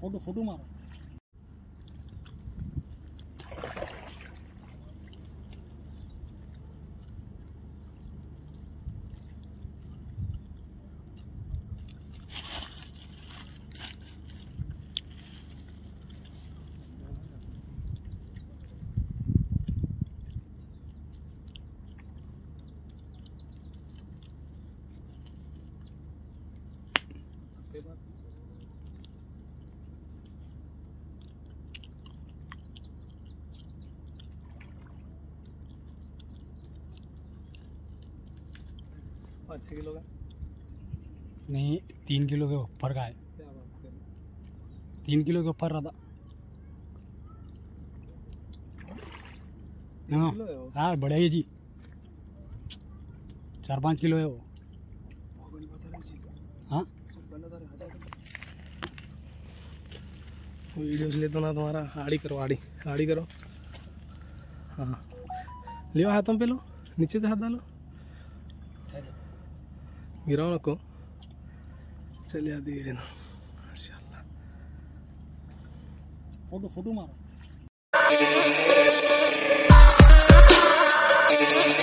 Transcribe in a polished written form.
Photo photo मारो। पाँच 6 kilo का नहीं, 3 किलो के ऊपर का है। क्या बात है, 3 किलो के ऊपर रहा था। 3 किलो है वो। हाँ बढ़िया है जी, 4-5 किलो है वो। हाँ वीडियोस ले तो ना तुम्हारा आड़ी करो, आड़ी करो। हाँ लियो, हाथों पे लो, नीचे से हाथ डालो, गिराओ नको। चलिए धीरे ना, माशाल्लाह। फोटो फोटो मारो।